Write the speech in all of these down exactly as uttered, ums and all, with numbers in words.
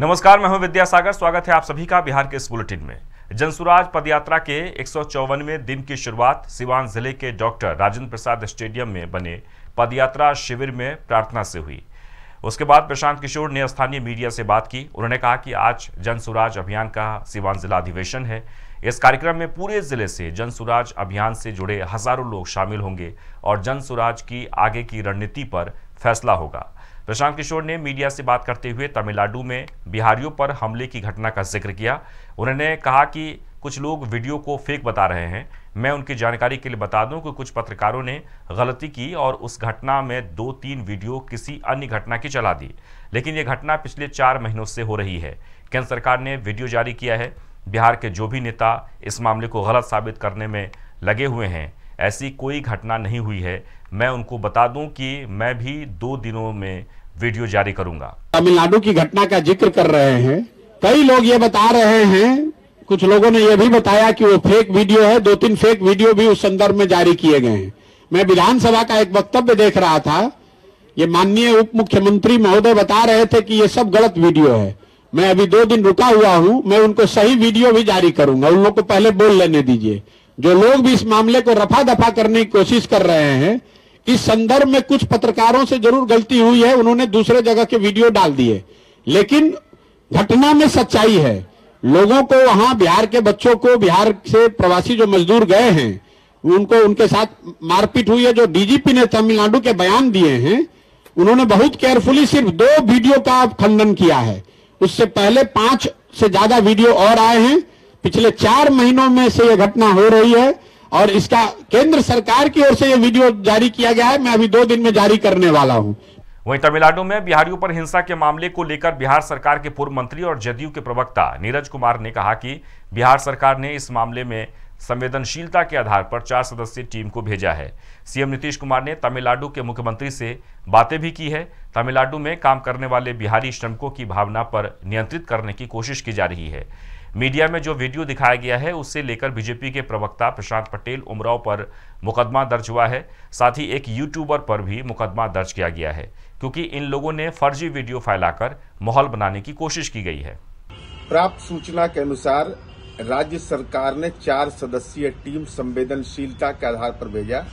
नमस्कार, मैं हूं विद्यासागर। स्वागत है आप सभी का बिहार के इस बुलेटिन में। जनसुराज पदयात्रा के एक सौ चौवनवें दिन की शुरुआत सिवान जिले के डॉक्टर राजेंद्र प्रसाद स्टेडियम में बने पदयात्रा शिविर में प्रार्थना से हुई। उसके बाद प्रशांत किशोर ने स्थानीय मीडिया से बात की। उन्होंने कहा कि आज जनसुराज अभियान का सिवान जिला अधिवेशन है। इस कार्यक्रम में पूरे जिले से जनसुराज अभियान से जुड़े हजारों लोग शामिल होंगे और जनसुराज की आगे की रणनीति पर फैसला होगा। प्रशांत किशोर ने मीडिया से बात करते हुए तमिलनाडु में बिहारियों पर हमले की घटना का जिक्र किया। उन्होंने कहा कि कुछ लोग वीडियो को फेक बता रहे हैं। मैं उनकी जानकारी के लिए बता दूं कि कुछ पत्रकारों ने गलती की और उस घटना में दो तीन वीडियो किसी अन्य घटना की चला दी, लेकिन ये घटना पिछले चार महीनों से हो रही है। केंद्र सरकार ने वीडियो जारी किया है। बिहार के जो भी नेता इस मामले को गलत साबित करने में लगे हुए हैं, ऐसी कोई घटना नहीं हुई है। मैं उनको बता दूं कि मैं भी दो दिनों में वीडियो जारी करूंगा। तमिलनाडु की घटना का जिक्र कर रहे हैं। कई लोग ये बता रहे हैं, कुछ लोगों ने यह भी बताया कि वो फेक वीडियो है। दो तीन फेक वीडियो भी उस संदर्भ में जारी किए गए हैं। मैं विधानसभा का एक वक्तव्य देख रहा था। ये माननीय उप मुख्यमंत्री महोदय बता रहे थे कि ये सब गलत वीडियो है। मैं अभी दो दिन रुका हुआ हूं, मैं उनको सही वीडियो भी जारी करूंगा। उन लोग को पहले बोल लेने दीजिए। जो लोग भी इस मामले को रफा दफा करने की कोशिश कर रहे हैं, इस संदर्भ में कुछ पत्रकारों से जरूर गलती हुई है, उन्होंने दूसरे जगह के वीडियो डाल दिए, लेकिन घटना में सच्चाई है। लोगों को वहां, बिहार के बच्चों को, बिहार से प्रवासी जो मजदूर गए हैं, उनको उनके साथ मारपीट हुई है। जो डीजीपी ने तमिलनाडु के बयान दिए हैं, उन्होंने बहुत केयरफुली सिर्फ दो वीडियो का खंडन किया है। उससे पहले पांच से ज्यादा वीडियो और आए हैं। पिछले चार महीनों में से यह घटना हो रही है और इसका केंद्र सरकार की ओर से यह वीडियो जारी किया गया है। मैं अभी दो दिन में जारी करने वाला हूं। वहीं तमिलनाडु में बिहारियों पर हिंसा के मामले को लेकर बिहार सरकार के पूर्व मंत्री और जदयू के प्रवक्ता नीरज कुमार ने कहा कि बिहार सरकार ने इस मामले में संवेदनशीलता के आधार पर चार सदस्यीय टीम को भेजा है। सीएम नीतीश कुमार ने तमिलनाडु के मुख्यमंत्री से बातें भी की है। तमिलनाडु में काम करने वाले बिहारी श्रमिकों की भावना पर नियंत्रित करने की कोशिश की जा रही है। मीडिया में जो वीडियो दिखाया गया है, उससे लेकर बीजेपी के प्रवक्ता प्रशांत पटेल उमराव पर मुकदमा दर्ज हुआ है। साथ ही एक यूट्यूबर पर भी मुकदमा दर्ज किया गया है, क्योंकि इन लोगों ने फर्जी वीडियो फैलाकर माहौल बनाने की कोशिश की गई है। प्राप्त सूचना के अनुसार राज्य सरकार ने चार सदस्यीय टीम संवेदनशीलता के आधार पर भेजा।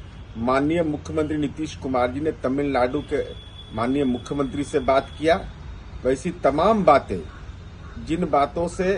माननीय मुख्यमंत्री नीतीश कुमार जी ने तमिलनाडु के माननीय मुख्यमंत्री से बात किया। वैसी तमाम बातें, जिन बातों से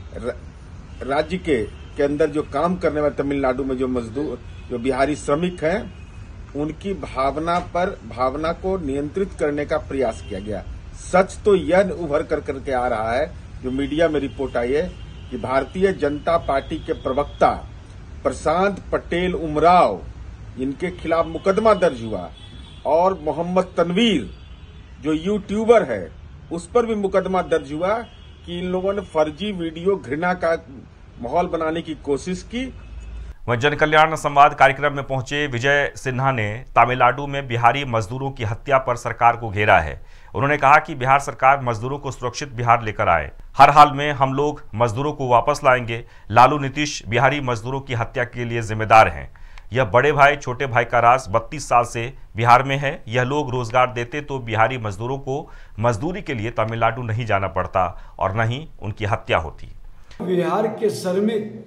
राज्य के के अंदर जो काम करने वाले तमिलनाडु में जो मजदूर, जो बिहारी श्रमिक हैं, उनकी भावना पर भावना को नियंत्रित करने का प्रयास किया गया। सच तो यह उभर कर करके आ रहा है, जो मीडिया में रिपोर्ट आई है, कि भारतीय जनता पार्टी के प्रवक्ता प्रशांत पटेल उमराव, इनके खिलाफ मुकदमा दर्ज हुआ और मोहम्मद तनवीर जो यूट्यूबर है, उस पर भी मुकदमा दर्ज हुआ कि इन लोगों ने फर्जी वीडियो, घृणा का माहौल बनाने की कोशिश की। वहीं जन कल्याण संवाद कार्यक्रम में पहुंचे विजय सिन्हा ने तमिलनाडु में बिहारी मजदूरों की हत्या पर सरकार को घेरा है। उन्होंने कहा कि बिहार सरकार मजदूरों को सुरक्षित बिहार लेकर आए। हर हाल में हम लोग मजदूरों को वापस लाएंगे। लालू नीतीश बिहारी मजदूरों की हत्या के लिए जिम्मेदार हैं। यह बड़े भाई छोटे भाई का राज बत्तीस साल से बिहार में है। यह लोग रोजगार देते तो बिहारी मजदूरों को मजदूरी के लिए तमिलनाडु नहीं जाना पड़ता और न ही उनकी हत्या होती। बिहार के श्रमिक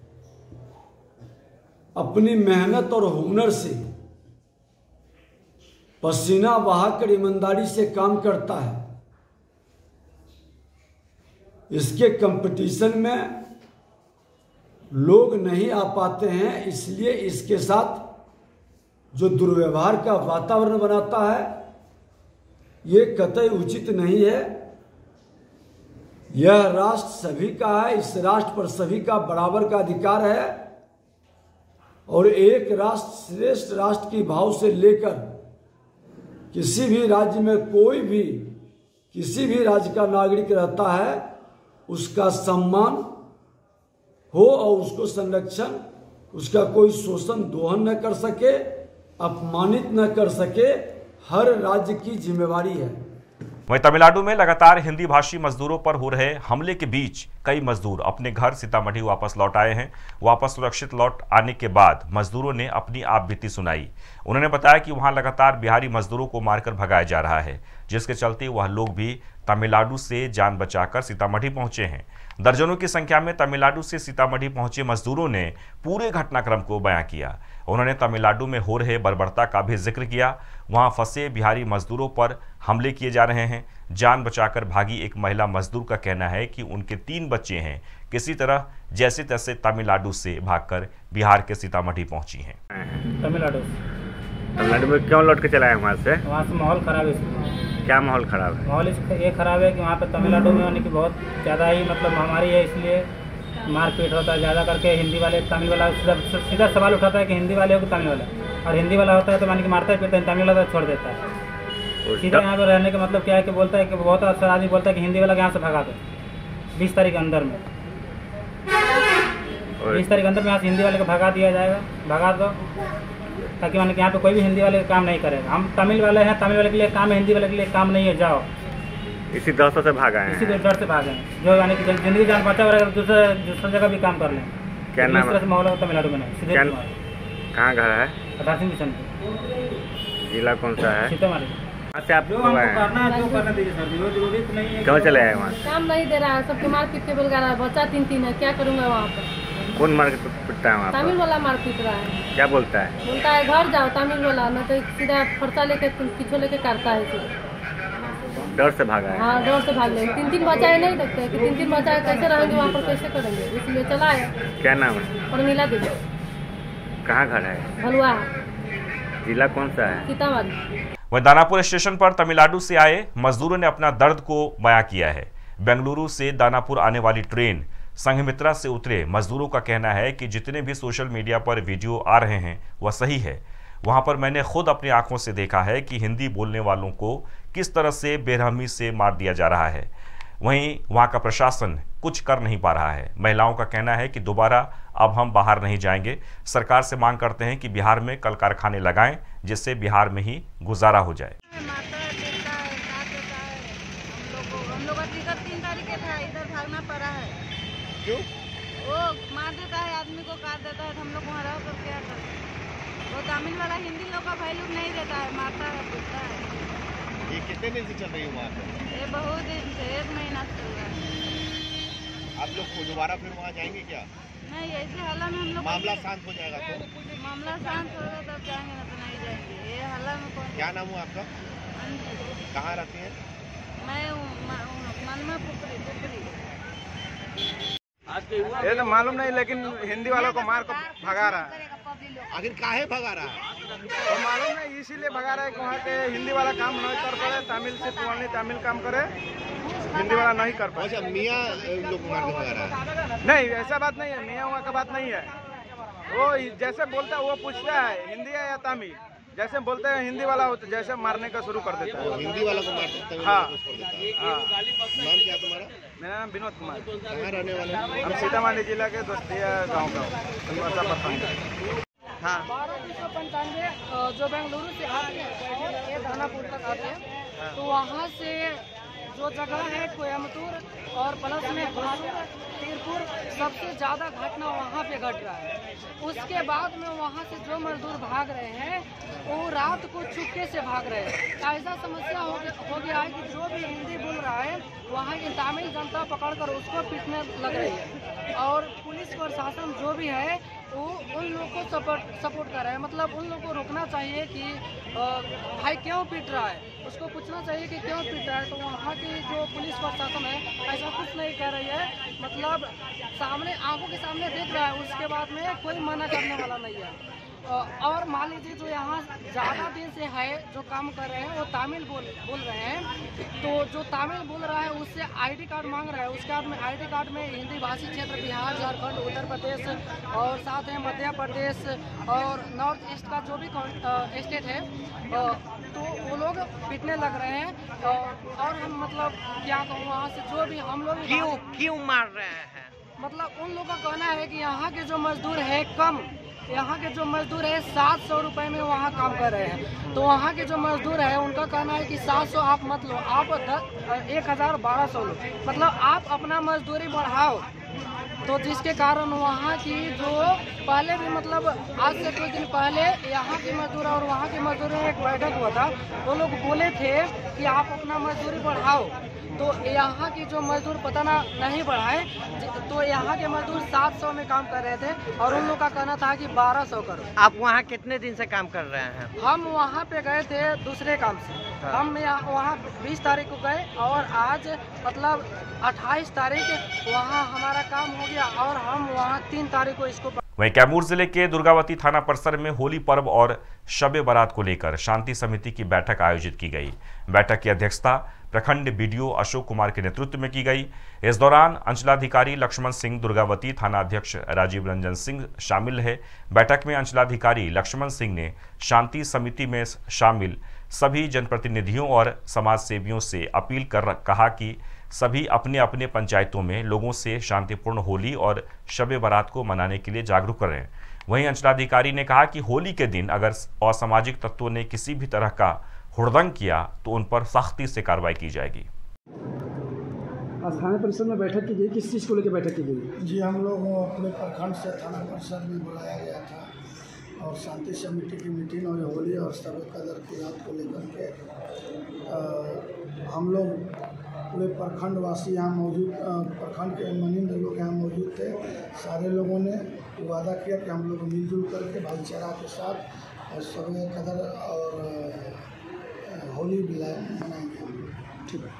अपनी मेहनत और हुनर से, पसीना बहाकर ईमानदारी से काम करता है। इसके कंपटीशन में लोग नहीं आ पाते हैं, इसलिए इसके साथ जो दुर्व्यवहार का वातावरण बनाता है, ये कतई उचित नहीं है। यह राष्ट्र सभी का है। इस राष्ट्र पर सभी का बराबर का अधिकार है और एक राष्ट्र श्रेष्ठ राष्ट्र की भाव से लेकर किसी भी राज्य में कोई भी किसी भी राज्य का नागरिक रहता है, उसका सम्मान हो और उसको संरक्षण, उसका कोई शोषण दोहन न कर सके, अपमानित न कर सके, हर राज्य की जिम्मेवारी है। वहीं तमिलनाडु में लगातार हिंदी भाषी मजदूरों पर हो रहे हमले के बीच कई मजदूर अपने घर सीतामढ़ी वापस लौट आए हैं। वापस सुरक्षित लौट आने के बाद मजदूरों ने अपनी आप बीती सुनाई। उन्होंने बताया कि वहां लगातार बिहारी मजदूरों को मारकर भगाया जा रहा है, जिसके चलते वह लोग भी तमिलनाडु से जान बचाकर सीतामढ़ी पहुंचे हैं। दर्जनों की संख्या में तमिलनाडु से सीतामढ़ी पहुंचे मजदूरों ने पूरे घटनाक्रम को बयां किया। उन्होंने तमिलनाडु में हो रहे बर्बरता का भी जिक्र किया। वहां फंसे बिहारी मजदूरों पर हमले किए जा रहे हैं। जान बचाकर भागी एक महिला मजदूर का कहना है कि उनके तीन बच्चे हैं, किसी तरह जैसे तैसे तमिलनाडु से भागकर बिहार के सीतामढ़ी पहुंची हैं। तमिलनाडु तमिलनाडु में क्यों लौट के चला है वहाँ से? वहाँ से माहौल खराब है। क्या माहौल खराब है? माहौल ये खराब है कि वहाँ पे तमिलनाडु में यानी कि बहुत ज़्यादा ही मतलब महामारी है, इसलिए मारपीट होता है ज़्यादा करके। हिंदी वाले तमिल वाला सीधा सीधा सवाल उठाता है कि हिंदी वाले हो कि तमिल वाला, और हिंदी वाला होता है तो मान के मारता है पीटता है, तमिल वाला छोड़ देता है। सीधा यहाँ पे रहने का मतलब क्या है कि बोलता है कि बहुत अच्छा आदमी बोलता है कि हिंदी वाला यहाँ से भगा दो बीस तारीख के अंदर में, बीस तारीख के अंदर में यहाँ से हिंदी वाले को भगा दिया जाएगा, भगा दो, ताकि मान के यहाँ पे कोई भी हिंदी वाले का काम नहीं करेगा। हम तमिल वाले हैं, तमिल वाले के लिए काम है, हिंदी वाले के लिए काम नहीं है, जाओ। इसी डर से भागा है? इसी डर से भागे हैं, जो यानी कि जिंदगी जान बचा रहेगा दूसरे दूसरे जगह भी काम कर लें। क्या नाम है? माहौल है तमिलनाडु में नहीं। सीधे कहाँ घर है? अठासी मिशन जिला कौन सा है? सीतामढ़ी। अच्छा, आप जो हमको करना है जो करना दीजिए सर, जो जरूरी तो नहीं है। क्यों चले आए वहाँ? काम नहीं दे रहा है, सबके मार पीट के बेलगा रहा है, बच्चा तीन तीन है, क्या करूँगा वहाँ पर? कौन मार के पिटता है वहाँ पर? तमिल वाला मार पीट रहा है। क्या बोलता है? बोलता है घर जाओ तमिल वाला, न तो सीधा खर्चा लेके किचो लेके काटता है। डर से भागा है? हाँ, डर से भाग ले। तीन तीन बच्चा नहीं देखते कि तीन तीन बच्चा कैसे रहेंगे वहाँ पर, कैसे करेंगे, इसलिए चला है। क्या नाम है? उर्मिला देवी। कहाँ घर है? भलुआ। जिला कौन सा है? सीतामढ़ी। वहीं दानापुर स्टेशन पर तमिलनाडु से आए मजदूरों ने अपना दर्द को बयां किया है। बेंगलुरु से दानापुर आने वाली ट्रेन संघमित्रा से उतरे मजदूरों का कहना है कि जितने भी सोशल मीडिया पर वीडियो आ रहे हैं वह सही है। वहां पर मैंने खुद अपनी आंखों से देखा है कि हिंदी बोलने वालों को किस तरह से बेरहमी से मार दिया जा रहा है। वहीं वहां का प्रशासन कुछ कर नहीं पा रहा है। महिलाओं का कहना है कि दोबारा अब हम बाहर नहीं जाएंगे। सरकार से मांग करते हैं कि बिहार में कल कारखाने लगाएं, जिससे बिहार में ही गुजारा हो जाए। क्यों? वो मार देता है आदमी को, काट देता है, हम लोग वहाँ रह कर क्या करें? वो तमिल वाला हिंदी लोग का वैल्यू नहीं देता है, मारता है, पीटता है। ये कितने दिन से चल रही है वहाँ पर? ये बहुत दिन से, एक महीना से चल रहा है। आप लोग दोबारा फिर वहाँ जाएंगे क्या? नहीं, ऐसे हल्ला में हम लोग मामला शांत हो जाएगा तो? मामला शांत होगा तब जाएंगे, ना तो नहीं जाएंगे। ये हल्ला में कौन? क्या नाम हुआ आपका? कहाँ रहती है? मैं मनमा पुपरी पुपरी। ये तो मालूम नहीं, लेकिन हिंदी वालों को मार को भगा रहा है। आखिर काहे भगा रहा है? तो मालूम नहीं, इसीलिए भगा रहा है कि वहाँ के हिंदी वाला काम नहीं कर पाए, तमिल से पुरानी तमिल काम करे, हिंदी वाला नहीं कर पाए। अच्छा, मियाँ लोग मार के भगा रहा है? नहीं, ऐसा बात नहीं है, मियाँ वहाँ का बात नहीं है। वो जैसे बोलता है वो पूछता है हिंदी है या तमिल, जैसे बोलते हैं हिंदी वाला होता जैसे मारने का शुरू कर देता है। हिंदी वाला को मारता है? हाँ, छोड़ देता है। हाँ। नाम क्या तुम्हारा? मेरा नाम विनोद कुमार। कहाँ रहने वाले? हम सीतामढ़ी जिला के दोस्तिया गाँव का। हाँ, बारह तीन सौ पंचानवे जो बेंगलुरु से आते हैं ये दानापुर तक आते हैं, तो वहाँ से जो जगह है कोयम्बटूर और प्लस में हसूर तीरपुर, सबसे ज़्यादा घटना वहाँ पे घट रहा है। उसके बाद में वहाँ से जो मजदूर भाग रहे हैं वो रात को चुपके से भाग रहे हैं। ऐसा समस्या हो गया हो गया है कि जो भी हिंदी बोल रहा है वहाँ की तमिल जनता पकड़कर उसको पीटने लग रही है, और पुलिस प्रशासन जो भी है वो उन लोगों को सपोर्ट सपोर्ट कर रहा है। मतलब उन लोगों को रोकना चाहिए कि भाई क्यों पीट रहा है, उसको पूछना चाहिए कि क्यों पीट रहा है। तो वहाँ की जो पुलिस प्रशासन है ऐसा कुछ नहीं कर रही है, मतलब सामने आंखों के सामने देख रहा है, उसके बाद में कोई मना करने वाला नहीं है। और मान लीजिए जो यहाँ ज़्यादा दिन से है जो काम कर रहे हैं वो तमिल बोल बोल रहे हैं, तो जो तमिल बोल रहा है उससे आईडी कार्ड मांग रहा है। उसके बाद में आईडी कार्ड में हिंदी भाषी क्षेत्र बिहार, झारखंड, उत्तर प्रदेश और साथ में मध्य प्रदेश और नॉर्थ ईस्ट का जो भी स्टेट है तो वो लोग पीटने लग रहे हैं। और हम मतलब क्या कहूँ, वहाँ से जो भी हम लोग क्यों क्यों मार रहे हैं, मतलब उन लोगों का कहना है कि यहाँ के जो मजदूर है कम यहाँ के जो मजदूर है सात सौ रुपये में वहाँ काम कर रहे हैं। तो वहाँ के जो मजदूर है उनका कहना है कि सात सौ आप मत लो, आप दस एक हज़ार बारह सौ लो, मतलब आप अपना मजदूरी बढ़ाओ। तो जिसके कारण वहाँ की जो पहले भी मतलब आज से कुछ दिन पहले यहाँ के मजदूर और वहाँ के मजदूर में एक बैठक हुआ था। वो लोग बोले थे कि आप अपना मजदूरी बढ़ाओ, तो यहाँ की जो मजदूर पता ना नहीं बढ़ाए, तो यहाँ के मजदूर सात सौ में काम कर रहे थे और उन लोग का कहना था कि बारह सौ करो। आप वहाँ कितने दिन से काम कर रहे हैं? हम वहाँ पे गए थे दूसरे काम से। हम वहाँ बीस तारीख को गए और आज मतलब अट्ठाईस तारीख वहाँ हमारा काम हो गया और हम वहाँ तीन तारीख को इसको। वहीं कैमूर जिले के दुर्गावती थाना परिसर में होली पर्व और शब बारात को लेकर शांति समिति की बैठक आयोजित की गई। बैठक की अध्यक्षता प्रखंड बीडीओ अशोक कुमार के नेतृत्व में की गई। इस दौरान अंचलाधिकारी लक्ष्मण सिंह, दुर्गावती थाना अध्यक्ष राजीव रंजन सिंह शामिल है। बैठक में अंचलाधिकारी लक्ष्मण सिंह ने शांति समिति में शामिल सभी जनप्रतिनिधियों और समाज सेवियों से अपील कर कहा कि सभी अपने अपने पंचायतों में लोगों से शांतिपूर्ण होली और शब बारात को मनाने के लिए जागरूक करें। वहीं अंचलाधिकारी ने कहा कि होली के दिन अगर असामाजिक तत्वों ने किसी भी तरह का हुड़दंग किया तो उन पर सख्ती से कार्रवाई की जाएगी। आज थाना परिषद में बैठक की गई, किस चीज़ को लेकर बैठक की गई? जी, हम लोग अपने प्रखंड से थाना परिषद में बुलाया गया था और शांति समिति की मीटिंग और होली और शब कदर की रात को लेकर के आ, हम लोग पूरे प्रखंड वासी यहाँ मौजूद, प्रखंड के मनिंद लोग यहाँ मौजूद थे। सारे लोगों ने वादा किया कि हम लोग मिलजुल करके भाईचारा के साथ शब कदर और होली बिलाए मनाएंगे। ठीक है।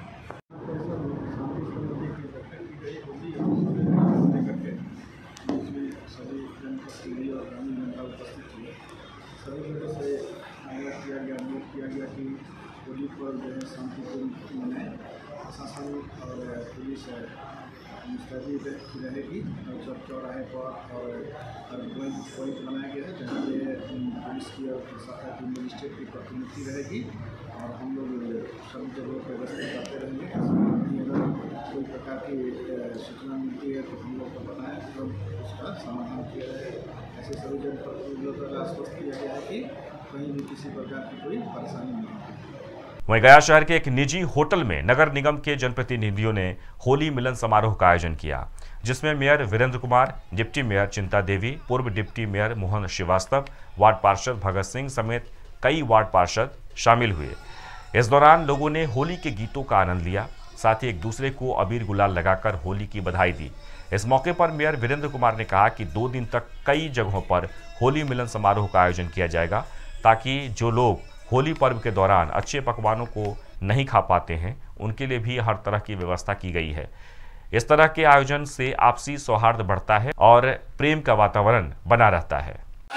सभी लोगों से आग्रह किया गया, अनुरोध किया गया कि होली पर्व जो है शांतिपूर्ण मनाएं। प्रशासन और पुलिस मुस्तैदी रहेगी और चौक चौराहे पर और पॉइंट बनाया गया है जहाँ पे पुलिस की और प्रशासन की मजिस्ट्रेट की प्रतिनिधि रहेगी और हम लोग सभी जगहों पर गश्ती करते रहेंगे। अगर कोई प्रकार की सूचना मिलती है तो हम लोग को बताएं, तो उसका समाधान किया जाए। ऐसे सभी जनप्रतिनिधियों का आश्वस्त किया गया है कि कहीं भी किसी प्रकार की कोई परेशानी नहीं होगी। वहीं गया शहर के एक निजी होटल में नगर निगम के जनप्रतिनिधियों ने होली मिलन समारोह का आयोजन किया, जिसमें mayor Virendra Kumar, deputy mayor Chinta Devi, पूर्व deputy mayor Mohan Srivastava, ward पार्षद भगत सिंह समेत कई वार्ड पार्षद शामिल हुए। इस दौरान लोगों ने होली के गीतों का आनंद लिया, साथ ही एक दूसरे को अबीर गुलाल लगाकर होली की बधाई दी। इस मौके पर मेयर वीरेंद्र कुमार ने कहा कि दो दिन तक कई जगहों पर होली मिलन समारोह का आयोजन किया जाएगा, ताकि जो लोग होली पर्व के दौरान अच्छे पकवानों को नहीं खा पाते हैं उनके लिए भी हर तरह की व्यवस्था की गई है। इस तरह के आयोजन से आपसी सौहार्द बढ़ता है और प्रेम का वातावरण बना रहता है।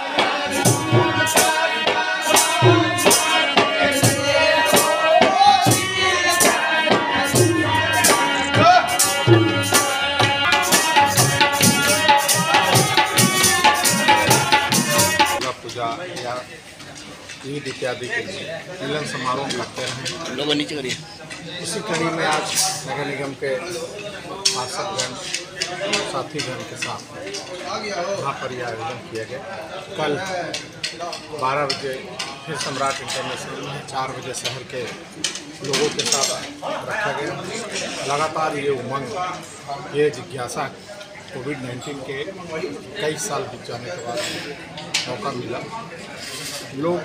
ईद इत्यादि के मिलन समारोह करते हैं। लोग नीचे करिए। उसी कड़ी में आज नगर निगम के पार्षदगण साथीगण के साथ यहाँ पर यह आयोजन किया गया। कल बारह बजे फिर सम्राट इंटरनेशनल में चार बजे शहर के लोगों के साथ रखा गया। लगातार ये उमंग, ये जिज्ञासा कोविड नाइन्टीन के कई साल बीत जाने के बाद मौका मिला। लोग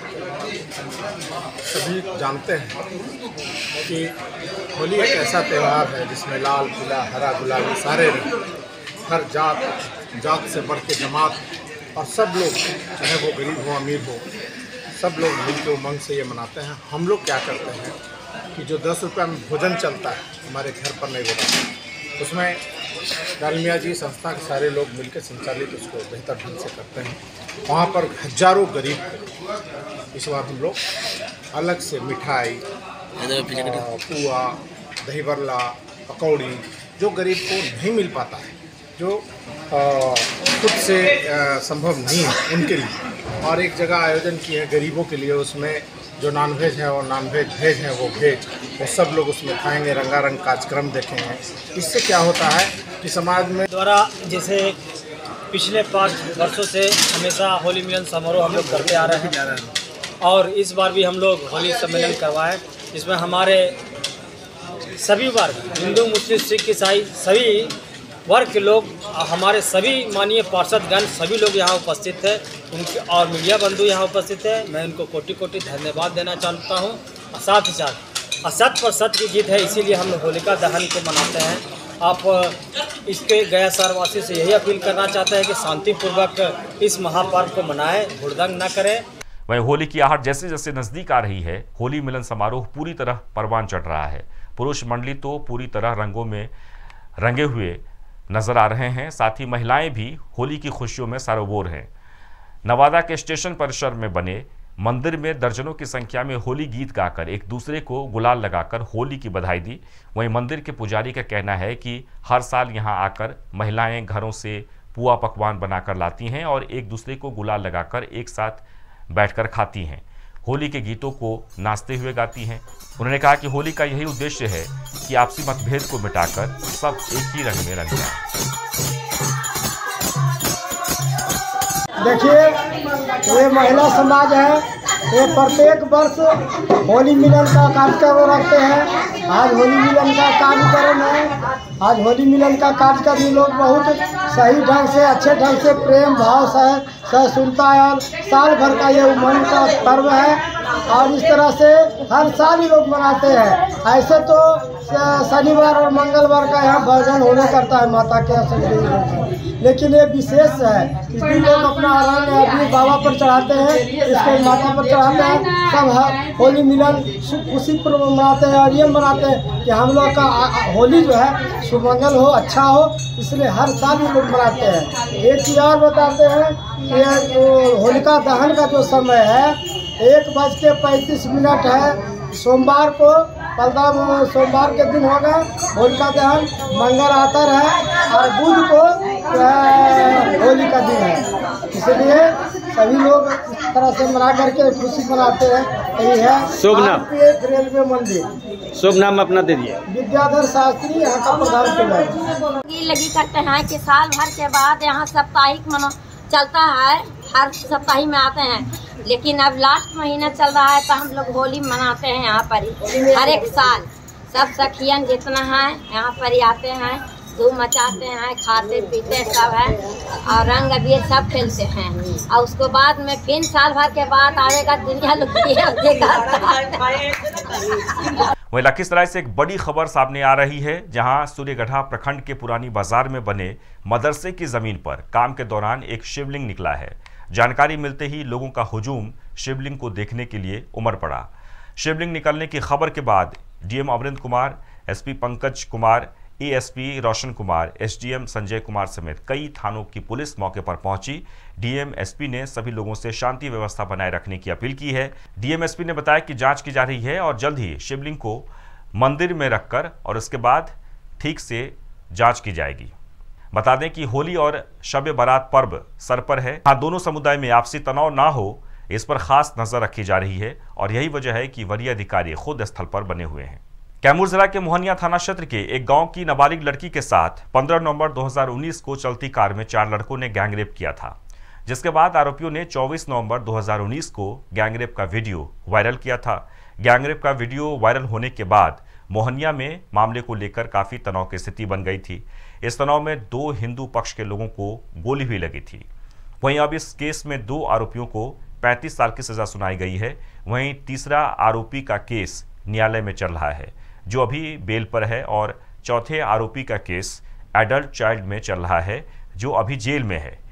सभी जानते हैं कि होली एक ऐसा त्यौहार है जिसमें लाल पीला हरा गुलाबी सारे रंग, हर जात जात से बढ़ के जमात और सब लोग, चाहे वो गरीब हो अमीर हो, सब लोग मिल के उमंग से ये मनाते हैं। हम लोग क्या करते हैं कि जो दस रुपये में भोजन चलता है हमारे घर पर नहीं होता, उसमें डालमिया जी संस्था के सारे लोग मिलकर संचालित उसको बेहतर ढंग से करते हैं। वहाँ पर हजारों गरीब को इस बार हम लोग अलग से मिठाई, पुआ, दही बरला, पकौड़ी, जो गरीब को नहीं मिल पाता है, जो खुद से संभव नहीं है उनके लिए, और एक जगह आयोजन किए हैं गरीबों के लिए। उसमें जो नॉन वेज है और नॉन वेज वेज है वो वेज, वो सब लोग उसमें खाएंगे, रंगारंग कार्यक्रम देखेंगे। इससे क्या होता है कि समाज में द्वारा जैसे पिछले पाँच वर्षों से हमेशा होली मिलन समारोह हम लोग करते आ रहे हैं और इस बार भी हम लोग होली सम्मेलन करवाए, जिसमें हमारे सभी वर्ग, हिंदू, मुस्लिम, सिख, ईसाई, सभी वर्ग के लोग, हमारे सभी माननीय पार्षदगण सभी लोग यहाँ उपस्थित थे, उनके और मीडिया बंधु यहाँ उपस्थित है। मैं उनको कोटि कोटि धन्यवाद देना चाहता हूँ। और साथ ही साथ असत्य पर सत्य की जीत है, इसीलिए हम लोग होलिका दहन को मनाते हैं। आप इसके गया शहरवासी से यही अपील करना चाहते हैं कि शांतिपूर्वक इस महापर्व को मनाएं, हुड़दंग न करें। वहीं होली की आहट जैसे जैसे नजदीक आ रही है, होली मिलन समारोह पूरी तरह परवान चढ़ रहा है। पुरुष मंडली तो पूरी तरह रंगों में रंगे हुए नजर आ रहे हैं, साथ ही महिलाएं भी होली की खुशियों में सरोबोर हैं। नवादा के स्टेशन परिसर में बने मंदिर में दर्जनों की संख्या में होली गीत गाकर एक दूसरे को गुलाल लगाकर होली की बधाई दी। वहीं मंदिर के पुजारी का कहना है कि हर साल यहां आकर महिलाएं घरों से पुआ पकवान बनाकर लाती हैं और एक दूसरे को गुलाल लगाकर एक साथ बैठकर खाती हैं, होली के गीतों को नाचते हुए गाती हैं। उन्होंने कहा कि होली का यही उद्देश्य है कि आपसी मतभेद को मिटाकर सब एक ही रंग में रंग जाएं। देखिए, ये महिला समाज है, ये प्रत्येक वर्ष होली मिलन का कार्यक्रम रखते हैं। आज होली मिलन का कार्यक्रम है। आज होली मिलन का कार्यक्रम भी लोग बहुत सही ढंग से, अच्छे ढंग से, प्रेम भाव से सुनता है और साल भर का ये उमंग का पर्व है और इस तरह से हर साल ही लोग मनाते हैं। ऐसे तो शनिवार और मंगलवार का यहाँ भजन होने करता है माता के आशीर्वाद, लेकिन ये विशेष है, इसलिए लोग अपना रंग अपनी बाबा पर चढ़ाते हैं, इसको माता पर चढ़ाते हैं। सब होली मिलन खुशी पूर्व मनाते हैं और ये मनाते हैं कि हम लोग का होली जो है सुमंगल हो, अच्छा हो, इसलिए हर साल ही लोग मनाते हैं। एक चीज और बताते हैं कि होलिका दहन का जो समय है एक बज के पैंतीस मिनट है। सोमवार को पलदाम सोमवार के दिन होगा होलिका दहन, मंगल आतर है और बुध को होली का दिन है। इसलिए सभी लोग इस तरह से मना करके खुशी मनाते हैं। यही है शुभ नाम रेलवे मंदिर। शुभ नाम अपना दे दिए। विद्याधर शास्त्री यहाँ का प्रधान सेवक। लगी करते हैं कि साल भर के बाद यहाँ साप्ताहिक मनो चलता है, हर सप्ताही में आते हैं, लेकिन अब लास्ट महीना चल रहा है तो हम लोग होली मनाते हैं यहाँ पर ही हर एक साल। सब सखियन जितना है यहाँ पर ही आते हैं, धूम मचाते हैं, खाते पीते सब है और रंग अबीर सब खेलते हैं। और उसके बाद में फिर साल भर के बाद आएगा दुनिया लोग। वहीं लखीसराय से एक बड़ी खबर सामने आ रही है, जहां सूर्यगढ़ा प्रखंड के पुरानी बाजार में बने मदरसे की जमीन पर काम के दौरान एक शिवलिंग निकला है। जानकारी मिलते ही लोगों का हुजूम शिवलिंग को देखने के लिए उमड़ पड़ा। शिवलिंग निकलने की खबर के बाद DM Amarinder Kumar, SP Pankaj Kumar, ASP Roshan Kumar, SDM Sanjay Kumar समेत कई थानों की पुलिस मौके पर पहुंची। डीएम एसपी ने सभी लोगों से शांति व्यवस्था बनाए रखने की अपील की है। डीएम एसपी ने बताया कि जांच की जा रही है और जल्द ही शिवलिंग को मंदिर में रखकर और उसके बाद ठीक से जांच की जाएगी। बता दें कि होली और शब बारात पर्व सर पर है। हाँ, दोनों समुदाय में आपसी तनाव ना हो, इस पर खास नजर रखी जा रही है और यही वजह है कि वरीय अधिकारी खुद स्थल पर बने हुए हैं। कैमूर जिला के मोहनिया थाना क्षेत्र के एक गांव की नाबालिग लड़की के साथ पंद्रह नवंबर दो हज़ार उन्नीस को चलती कार में चार लड़कों ने गैंगरेप किया था, जिसके बाद आरोपियों ने चौबीस नवंबर दो हज़ार उन्नीस को गैंगरेप का वीडियो वायरल किया था। गैंगरेप का वीडियो वायरल होने के बाद मोहनिया में मामले को लेकर काफी तनाव की स्थिति बन गई थी। इस तनाव में दो हिंदू पक्ष के लोगों को गोली भी लगी थी। वहीं अब इस केस में दो आरोपियों को पैंतीस साल की सजा सुनाई गई है। वहीं तीसरा आरोपी का केस न्यायालय में चल रहा है, जो अभी बेल पर है, और चौथे आरोपी का केस एडल्ट चाइल्ड में चल रहा है, जो अभी जेल में है।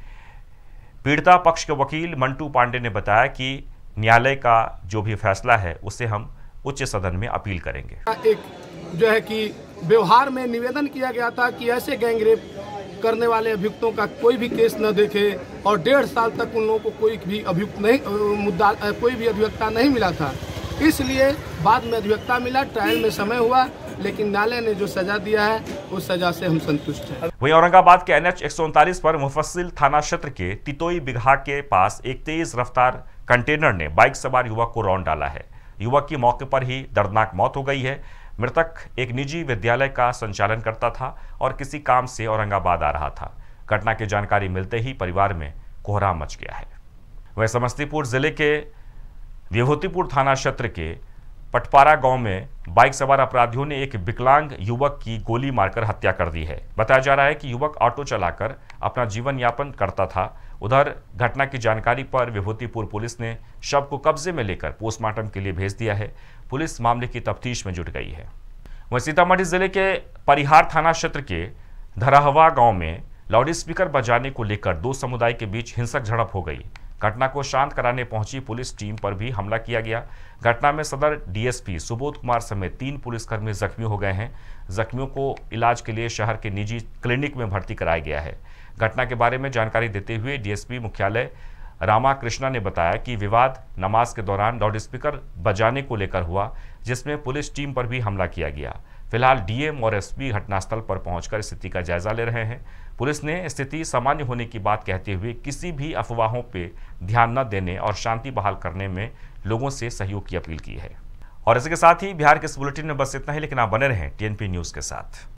पीड़िता पक्ष के वकील मंटू पांडे ने बताया कि न्यायालय का जो भी फैसला है उसे हम उच्च सदन में अपील करेंगे। एक जो है कि व्यवहार में निवेदन किया गया था कि ऐसे गैंगरेप करने वाले अभियुक्तों का कोई भी केस न देखे और डेढ़ साल तक उन लोगों को कोई भी अभियुक्त नहीं मुद्दा कोई भी अधिवक्ता नहीं मिला था। इसलिए बाद में अधिवक्ता मिला, ट्रायल में समय हुआ, लेकिन न्यायालय ने जो सजा दिया है उस सजा से हम संतुष्ट हैं। वहीं औरंगाबाद के एन एच एक सौ उनतालीस पर मुफस्सिल थाना क्षेत्र के तितोई बिघा के पास एक तेज रफ्तार कंटेनर ने बाइक सवार युवक को रौंद डाला है। युवक की मौके पर ही दर्दनाक मौत हो गई है। मृतक एक निजी विद्यालय का संचालन करता था और किसी काम से औरंगाबाद आ रहा था। घटना की जानकारी मिलते ही परिवार में कोहराम मच गया है। वह समस्तीपुर जिले के विभूतिपुर थाना क्षेत्र के पटपारा गांव में बाइक सवार अपराधियों ने एक विकलांग युवक की गोली मारकर हत्या कर दी है। बताया जा रहा है कि युवक ऑटो चलाकर अपना जीवन यापन करता था। उधर घटना की जानकारी पर विभूतिपुर पुलिस ने शव को कब्जे में लेकर पोस्टमार्टम के लिए भेज दिया है। पुलिस मामले की तफ्तीश में जुट गई है। वहीं सीतामढ़ी जिले के परिहार थाना क्षेत्र के धरहवा गांव में लाउडस्पीकर बजाने को लेकर दो समुदाय के बीच हिंसक झड़प हो गई। घटना को शांत कराने पहुंची पुलिस टीम पर भी हमला किया गया। घटना में सदर डीएसपी सुबोध कुमार समेत तीन पुलिसकर्मी जख्मी हो गए हैं। जख्मियों को इलाज के लिए शहर के निजी क्लिनिक में भर्ती कराया गया है। घटना के बारे में जानकारी देते हुए डीएसपी मुख्यालय रामाकृष्णा ने बताया कि विवाद नमाज के दौरान लाउडस्पीकर बजाने को लेकर हुआ, जिसमें पुलिस टीम पर भी हमला किया गया। फिलहाल डीएम और एसपी घटनास्थल पर पहुंचकर स्थिति का जायजा ले रहे हैं। पुलिस ने स्थिति सामान्य होने की बात कहते हुए किसी भी अफवाहों पे ध्यान न देने और शांति बहाल करने में लोगों से सहयोग की अपील की है। और इसके साथ ही बिहार के इस बुलेटिन में बस इतना ही, लेकिन आप बने रहें टीएनपी न्यूज़ के साथ।